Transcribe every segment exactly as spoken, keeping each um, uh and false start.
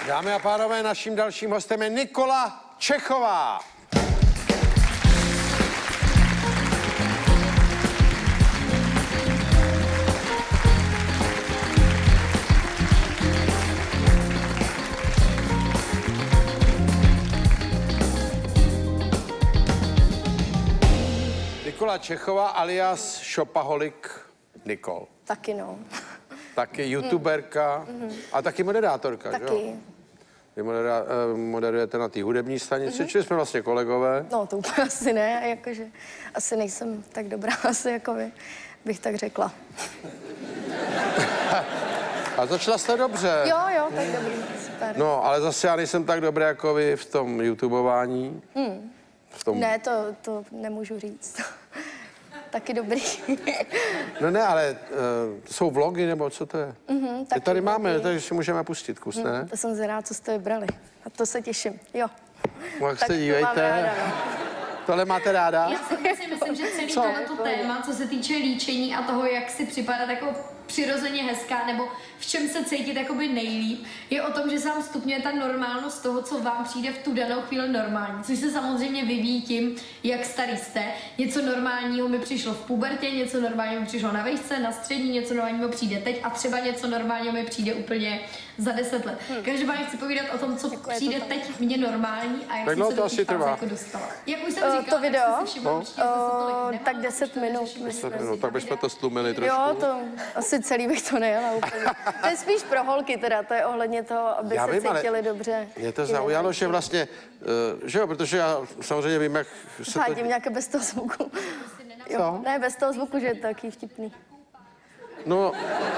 Dámy a pánové, naším dalším hostem je Nikola Čechová. Nikola Čechová alias Shopaholic Nikol. Taky no. Taky youtuberka mm. a taky moderátorka, taky. Jo? Vy modera, moderujete na té hudební stanici, mm-hmm. čili jsme vlastně kolegové. No to úplně asi ne, jakože asi nejsem tak dobrá, asi jako vy, bych tak řekla. A začala jste dobře. Jo, jo, tak dobrý, super. No, ale zase já nejsem tak dobrý jako vy v tom youtubování. Hmm. V tom... Ne, to, to nemůžu říct. Taky dobrý. No ne, ale uh, to jsou vlogy, nebo co to je? Mm-hmm, taky tady vlogy. Máme, takže si můžeme pustit kus, ne? Mm, to jsem zvědavá, co jste vybrali. A to se těším, jo. Tak se dívejte. Ráda, no. Tohle máte ráda? Já si myslím, že celý tohleto téma, co se týče líčení a toho, jak si připadat jako přirozeně hezká, nebo v čem se cítit jakoby nejlíp, je o tom, že se vám stupňuje ta normálnost toho, co vám přijde v tu danou chvíli normální. Což se samozřejmě vyvíjí tím, jak starý jste. Něco normálního mi přišlo v pubertě, něco normálního mi přišlo na vejšce, na střední, něco normálního mi přijde teď a třeba něco normálního mi přijde úplně za deset let. Hmm. Každopádně chci povídat o tom, co jako přijde to teď mně normální a jak tak jsem se to do té fáze jako dostala. Jak už jsem uh, říkala, to video? tak všimla, no. uh, tak deset minut. deset minut, tak bychom to stlumili trošku. Jo, to asi celý bych to nejela úplně. To je spíš pro holky teda, to je ohledně toho, aby já se vím, cítili dobře. Mě to zaujalo, že vlastně, uh, že jo, protože já samozřejmě vím, jak se Hádím to... nějaké bez toho zvuku. Jo, ne, bez toho zvuku, že je to taky vtipný. No,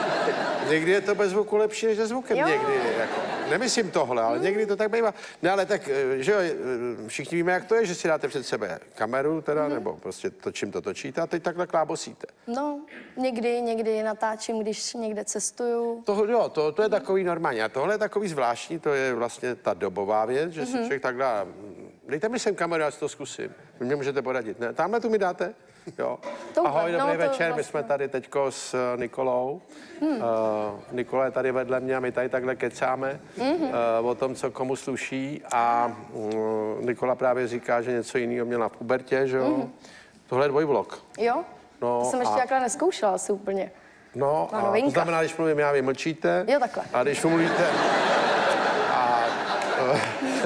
někdy je to bez zvuku lepší než se zvukem, jo. někdy, jako, nemyslím tohle, ale mm. někdy to tak bývá. Ne, ale tak, že jo, všichni víme, jak to je, že si dáte před sebe kameru teda, mm. nebo prostě to, čím to točíte a teď takhle klábosíte. No, někdy, někdy natáčím, když někde cestuju. To, jo, to, to je takový normální. A tohle je takový zvláštní, to je vlastně ta dobová věc, že mm-hmm. si člověk takhle, dejte mi sem kameru, já si to zkusím. Vy mě můžete poradit, ne? Tamhle tu mi dáte? Jo. Ahoj, dobrý no, večer, vlastně. My jsme tady teďko s Nikolou. Hmm. Uh, Nikola je tady vedle mě a my tady takhle kecáme mm-hmm. uh, o tom, co komu sluší a uh, Nikola právě říká, že něco jiného měla v pubertě, že jo? Mm-hmm. Tohle je dvojvlog. Jo, no, to jsem ještě takhle neskoušela asi úplně. No, a to znamená, když mluvím já, vy mlčíte. Jo, takhle. A když mluvíte... a, uh,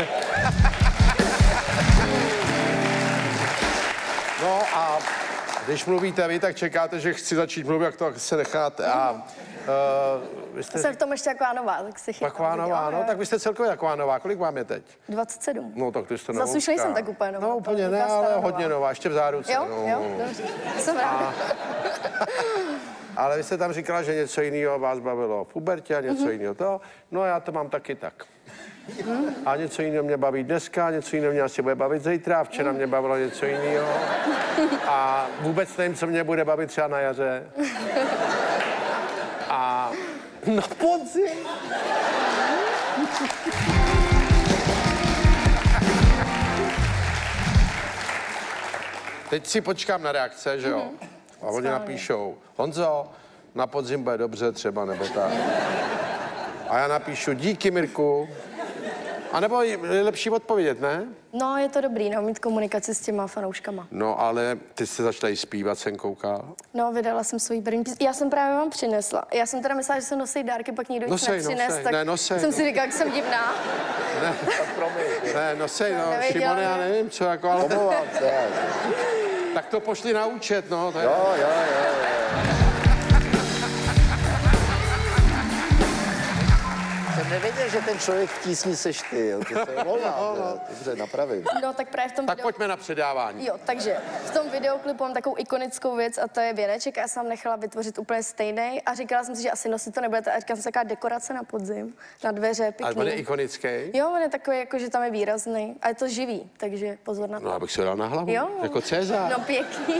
no a... Když mluvíte vy, tak čekáte, že chci začít mluvit, jak to se necháte. A, uh, vy jste... Jsem v tom ještě taková nová, tak se chytám. Taková nová, no, tak vy jste celkově taková nová. Kolik vám je teď? dvacet sedm. No, tak ty jste novou. Zas už nejsem tak úplně nová. No, úplně ne, ale nová. Hodně nová, ještě v záruce. Jo, no. jo, dobře. Jsem ráda. Ale vy jste tam říkala, že něco jiného vás bavilo v pubertě a něco mm-hmm. jiného to. No, já to mám taky tak. Hmm. A něco jiného mě baví dneska, něco jiného mě asi bude bavit zítra, včera mě bavilo něco jiného. A vůbec nevím, co mě bude bavit třeba na jaře. A na podzim. Teď si počkám na reakce, že jo? A oni napíšou, Honzo, na podzim bude dobře třeba, nebo tak. A já napíšu, díky, Mirku. A nebo je lepší odpovědět, ne? No, je to dobrý, no, mít komunikaci s těma fanouškama. No, ale ty jste začala zpívat, jsem koukal. No, vydala jsem svůj první písničku. Já jsem právě vám přinesla. Já jsem teda myslela, že se nosí dárky, pak nikdo nic nepřines, nosej, tak ne, nosej, jsem no. si říkala, jak jsem divná. Ne, ne, nosej, no, Šimone, já nevím, co jako, ale... Tak to pošli na účet, no. To je... Jo, jo, jo, jo. Jsem nevěděl, že ten člověk v tísni seš ty, jo. To se volá, no, no. Dobře, napravím. No, tak právě v tom Tak videu... pojďme na předávání. Jo, takže v tom videoklipu mám takovou ikonickou věc a to je věneček. Já jsem nechala vytvořit úplně stejný a říkala jsem si, že asi nosit to nebudete. A říkala jsem, taková dekorace na podzim, na dveře, pěkný. Ale on je ikonický? Jo, on je takový, jako, že tam je výrazný. A je to živý, takže pozor na to. No, abych se dal na hlavu, jo? Jako Cezar. No, pěkný.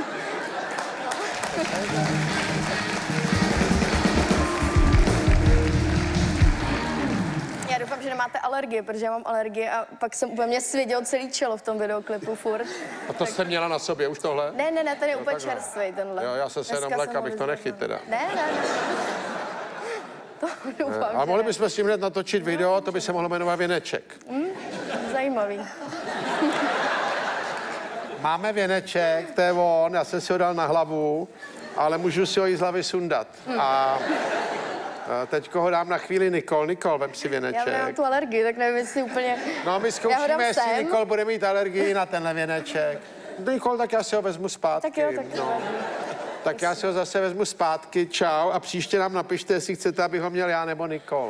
Já doufám, že nemáte alergie, protože já mám alergie a pak jsem úplně mě svěděl celý čelo v tom videoklipu furt. A to tak... jste měla na sobě už tohle? Ne, ne, ne, ten je no, úplně čerstvý tenhle. Jo, já jsem se jenom lek, abych to nechyt teda. Ne, ne, ne. to doufám, A že mohli ne. bychom s tím hned natočit video, to by se mohlo jmenovat Věneček. Zajímavý. Máme věneček, to je on, já jsem si ho dal na hlavu, ale můžu si ho i z hlavy sundat. Hmm. A teďko ho dám na chvíli Nikol. Nikol, vem si Já mám věneček. tu alergii, tak nevím, jestli úplně... No my Já ho zkoušíme, dám jestli sem. Nikol bude mít alergii na tenhle věneček. Nikol, tak já si ho vezmu zpátky. Tak jo, tak jo. no. Tak já si ho zase vezmu zpátky, čau, a příště nám napište, jestli chcete, abych ho měl já nebo Nikol.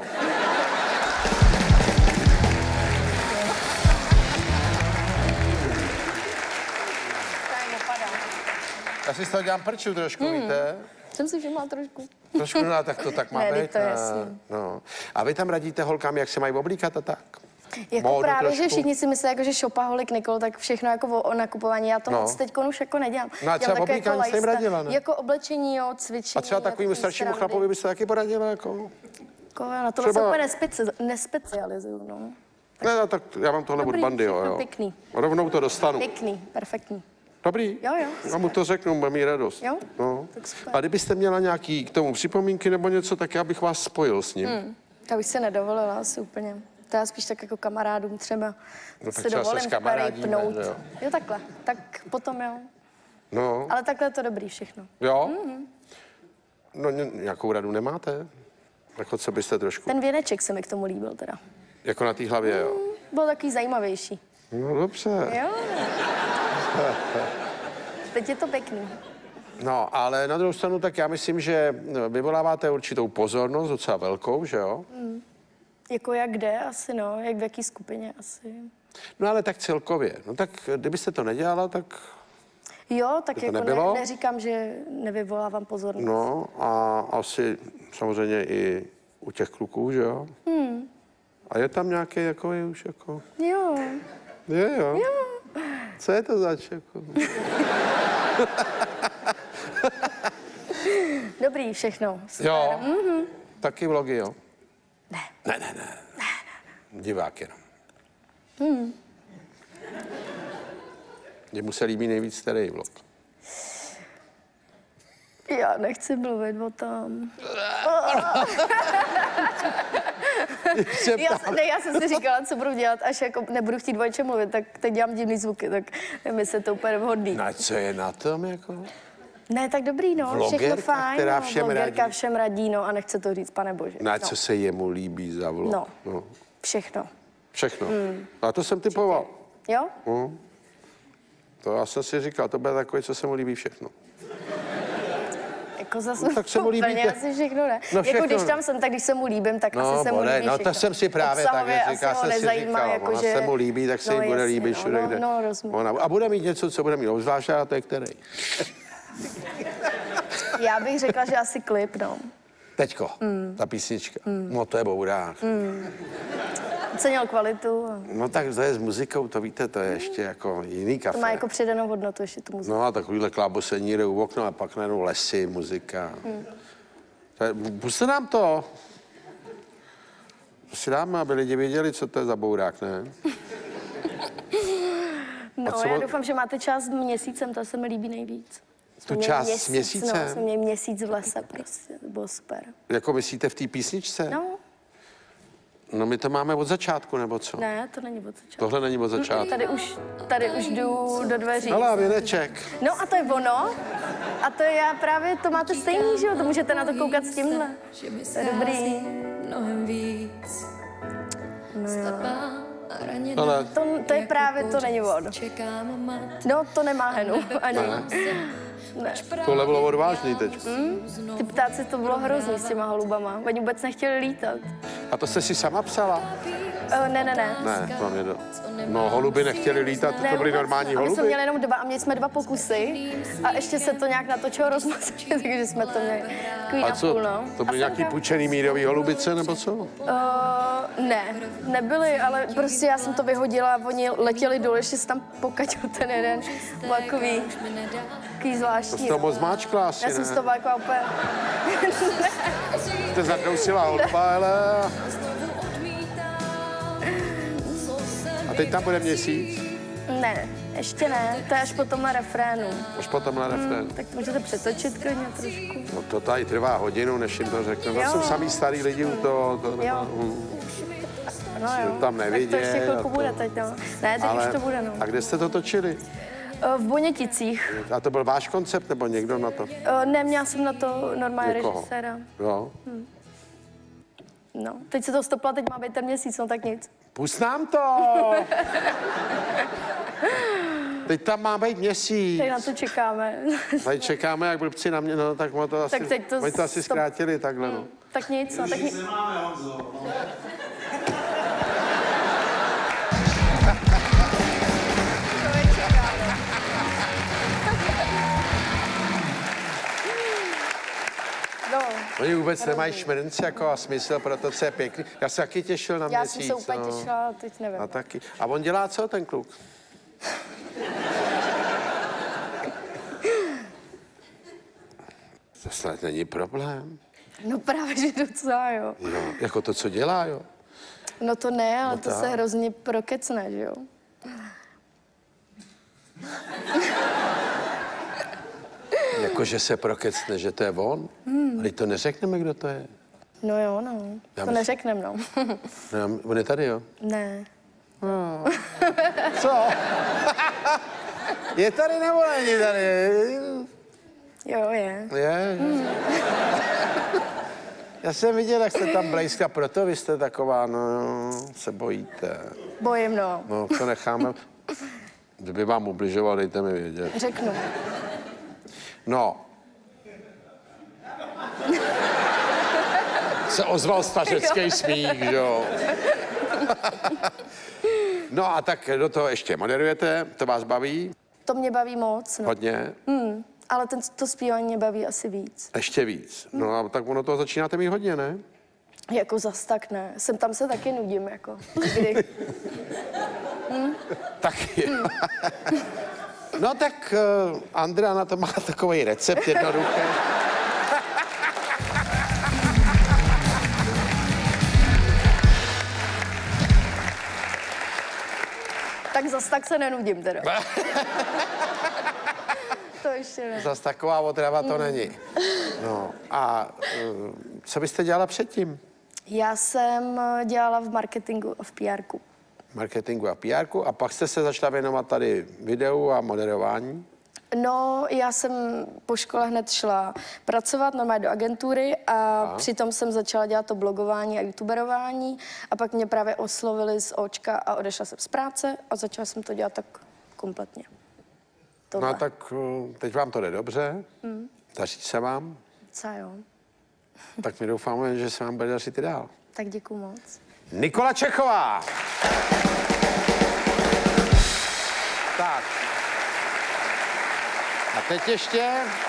Tady opadá. Já si z toho dělám prču trošku, mm. víte? Jsem si všimla trošku. Trošku, no, tak to tak má Ne, být. teď to je a- jasný. No. A vy tam radíte holkám, jak se mají oblíkat a tak? Jako Módu právě, trošku. že všichni si myslí, jako, že shopaholic Nikol, tak všechno jako o, o nakupování. Já to No. no. moc teď už jako nedělám. No a třeba Dělám takové oblíkání jste jim lifestyle- radila, ne? Jako oblečení, jo, cvičení. A třeba takovýmu staršímu srandy. chlapovi byste taky poradila? Jako? Jako, já na to třeba- třeba... úplně nespeci, nespecializuju, no. Ne, no, tak já mám tohle od Dobrý, bandy, jo, všechno jo. pěkný. Rovnou to dostanu. Pěkný, perfektní. Dobrý? Jo, jo, Já mu to řeknu, bude mít radost. Jo? No. Tak super. A kdybyste měla nějaký k tomu připomínky nebo něco, tak já bych vás spojil s ním. Hmm. Já bych se nedovolila asi úplně. To já spíš tak jako kamarádům třeba. No tak si třeba se dovolím zkamarádíme, pnout. že jo? Jo, takhle. Tak potom jo. No, Ale takhle je to dobrý všechno. jo? No, ně- nějakou radu nemáte? Jako co byste trošku, Ten věneček se mi k tomu líbil teda. jako na té hlavě, jo? Byl takový zajímavější. No dobře. Jo. Teď je to pěkný. No, ale na druhou stranu, tak já myslím, že vyvoláváte určitou pozornost, docela velkou, že jo? Jako jak kde asi, no. Jak v jaký skupině asi. No ale tak celkově. No tak kdybyste to nedělala, tak Jo, tak By to jako nebylo? ne, neříkám, že nevyvolávám pozornost. no a asi samozřejmě i u těch kluků, že jo? Hmm. A je tam nějaký jako už jako... Jo. Je, jo? Jo. Co je to zač, jako? Dobrý všechno. Super. Jo. Mm-hmm. Taky vlogy, jo? Ne. Ne, ne, ne. Divák jenom. Hmm. Mně se líbí nejvíc starý vlog. Já nechci mluvit o tom. Já, se- ne, já jsem si říkala, co budu dělat, až jako nebudu chtít o něčem mluvit, tak teď dělám divný zvuky, tak mi se to úplně vhodný. No a co je na tom, jako? Ne, tak dobrý, no, Vlogerka, všechno fajn, která no, všem vlogerka radí. všem radí, no, a nechce to říct, pane bože. Na co se jemu líbí za vlog? No. no. Všechno. Všechno. Hmm. A to jsem typoval. Jo? No. To já jsem si říkal, to bude takový, co se mu líbí všechno. Jako zase No, tak se mu líbí úplně te- asi všechno, ne? No, všechno. Jako když tam jsem, tak když se mu líbím, tak No, asi se mu bude, líbí no všechno. to jsem si právě Obsahově tak asi říkal, ho jsem si nezajímá, říkal, jako, ona že... se mu líbí, tak se no, jí bude jasně, líbit no, všude, no, kde. No, rozumím. Ona, a bude mít něco, co bude mít obzvlášť, a to je který. Já bych řekla, že asi klip, no. Teďko, mm. ta písnička. Mm. No to je bourák. Mm. Ocenil kvalitu. A No tak to je s muzikou, to víte, to je ještě jako jiný kafe. to má jako přidanou hodnotu ještě tu muziku. No a takovýhle klábosení jde u okna a pak najednou lesy, muzika. Hmm. Puste nám to. To si dáme, aby lidi věděli, co to je za bourák, ne? No, co já mo- doufám, že máte čas s měsícem, to se mi líbí nejvíc. Tu Jsme měli část s měsíc, měsícem? No, jsme měli měsíc v lese prostě, to bylo super. Jako myslíte v té písničce? No, No my to máme od začátku, nebo co? ne, to není od začátku. Tohle není od začátku. Tady už, tady už jdu do dveří. Hele, věneček. No a to je ono. A to je já právě, to máte stejný, že jo? To můžete na to koukat s tímhle. To je dobrý. Mnohem víc. No jo. Ale To, to je právě, to není on. Čekám mat. No, to nemá henu ani. Ne. tohle bylo odvážný teď. Ty ptáci, to bylo hrozný s těma holubama. Oni vůbec nechtěli lítat. A to jste si sama psala? Uh, ne, ne, ne. Ne, to mě do... No, holuby nechtěli lítat, to byly vůbec. normální A my jsme holuby. měli jenom dva a měli jsme dva pokusy a ještě se to nějak natočilo rozmazat, takže jsme to měli takový A na co, půl, no. to byly A nějaký semka- půjčený mírový holubice, nebo co? Uh, ne, nebyly, ale prostě já jsem to vyhodila a oni letěli dolů, ještě se tam pokaťil ten jeden. Byl takový, takový To zvláštní. jste to moc máčkla asi, Já jsem si ne? to byla jako úplně... Jste zadrousila holuba, hele. A teď tam bude měsíc? Ne, Ještě ne, to je až po tomhle refrénu. Až potom na refrén. Tak to můžete přetočit klidně trošku. No to tady trvá hodinu, než jim to řeknu. To Jo. jsou samý starý lidi u toho. To, to, Jo. No jo, tam nevidět tak to ještě chvilku a to- bude teď, no. Ne, teď už to bude, no. A kde jste to točili? V Boněticích. A to byl váš koncept, nebo někdo na to? Neměla jsem na to normálně Někoho? režiséra. Jo. No, teď se to stopla, teď má být ten měsíc, no tak nic. Pust nám to! Teď tam má být měsíc. Teď na to čekáme. Tady čekáme, jak blbci na mě, no tak, to asi, Tak teď to oni to asi stop- zkrátili takhle, no. Tak nic, no, tak nic. Nemáme, Honzo. No. No, Oni vůbec nemají šmrnc jako a smysl pro to, co je pěkný. Já se taky těšil na já měsíc. jsem se úplně no. těšila, ale teď nevím. A taky. A on dělá co, ten kluk? To snad není problém. No právě, že docela, jo. Jo, jako to, co dělá, jo. No to ne, ale No to tak. se hrozně prokecne, že jo. Jakože se prokecne, že to je on. Hmm. Ale to neřekneme, kdo to je. No jo, no. Já To myslím- neřeknem, no. No, on je tady, jo. Ne. Co? Je tady nebo není tady? Jo, je. Je. Já jsem viděl, jak jste tam blejska, proto vy jste taková, no, se bojíte. Bojím, no. No, to necháme. Kdyby vám ubližoval, dejte mi vědět. Řeknu. No. Se ozval stařecký smích, že jo. No a tak do toho ještě moderujete, to vás baví To mě baví moc, no. hodně, Hmm, ale ten, to zpívání mě baví asi víc. ještě víc. No a tak ono toho začínáte mít hodně, ne? Jako zas tak ne. Jsem tam se taky nudím, jako. Kdy. Taky. No tak uh, Andrea na to má takový recept jednoduchý. Tak zas tak se nenudím teda. To ještě ne. Zas taková otrava to není. No a uh, co byste dělala předtím? Já jsem dělala v marketingu a v P R ku. Marketingu a P R ku a pak jste se začala věnovat tady videu a moderování. No, já jsem po škole hned šla pracovat normálně do agentury a Aha. přitom jsem začala dělat to blogování a youtuberování a pak mě právě oslovili z Očka a odešla jsem z práce a začala jsem to dělat tak kompletně. Tohle. No tak uh, teď vám to jde dobře, mm. daří se vám, Co jo? tak my doufáme, že se vám bude dařit i dál. Tak děkuju moc. Nikola Čechová! Tak. A teď ještě...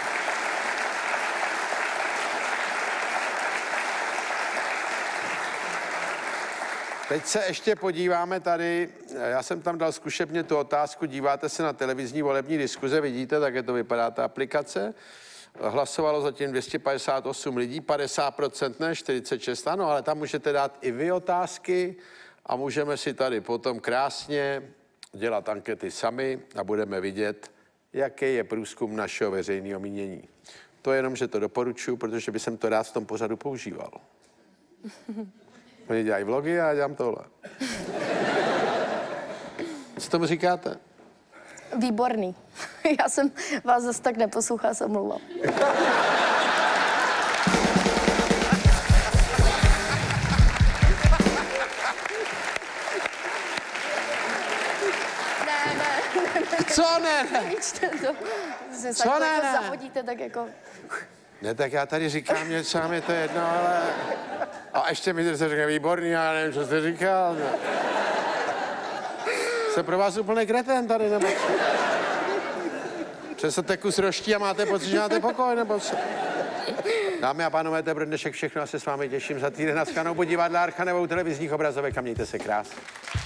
Teď se ještě podíváme tady, já jsem tam dal zkušebně tu otázku, díváte se na televizní volební diskuze, vidíte, tak je to vypadá ta aplikace. Hlasovalo zatím dvě stě padesát osm lidí, padesát procent ne, čtyřicet šest ano, ale tam můžete dát i vy otázky a můžeme si tady potom krásně dělat ankety sami a budeme vidět, jaký je průzkum našeho veřejného mínění. To je jenom, že to doporučuji, protože bych to rád v tom pořadu používal. Oni dělají vlogy a já dělám tohle. Co tomu říkáte? Výborný. Já jsem vás zase tak neposlouchala, se omlouvám. Ne, ne, Co ne? ne? nevíčte to. Si Co tak ne, jako ne? zahodíte, tak jako... Ne, tak já tady říkám něco a mi to jedno, ale... A ještě mi se řekne výborný, já nevím, co jste říkal. Jsem pro vás úplný kreten tady, nebo co? Přesto kus roští a máte pocit, že máte pokoj, nebo co? Dámy a pánové, to je pro dnešek všechno. Já se s vámi těším za týden na Skanou, divadla Archa nebo u televizních obrazovek a mějte se krásně.